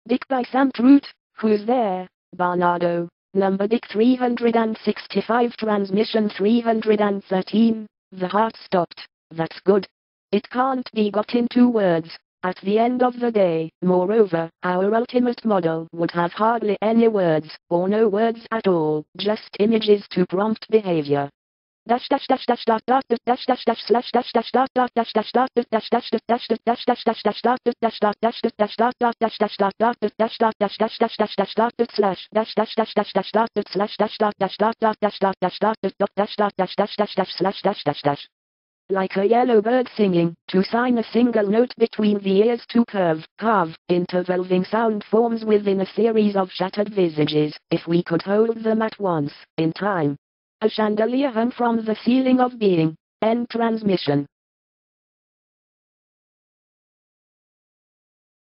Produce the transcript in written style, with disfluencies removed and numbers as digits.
Dick by Sam Trout, Who's There, Barnardo, Number Dick 365 Transmission 313, The heart stopped, that's good. It can't be got into words. At the end of the day, moreover, our ultimate model would have hardly any words, or no words at all, just images to prompt behavior. Dash dash dash dash dot dot dash dash dash slash dash dash dot dot dash dash dot dash dash dash dash dash dash dash dot dash dot dash dash dot dot dash dash dot dot dash dot dash dash dash dash dash dot slash dash dash dash dash dash dot slash dash dot dash dot dot dash dot dash dot dot dash dot dash dash dash dash slash dash dash dash. Like a yellow bird singing, to sign a single note between the ears to carve, intervolving sound forms within a series of shattered visages, if we could hold them at once, in time. A chandelier hung from the ceiling of being. End transmission.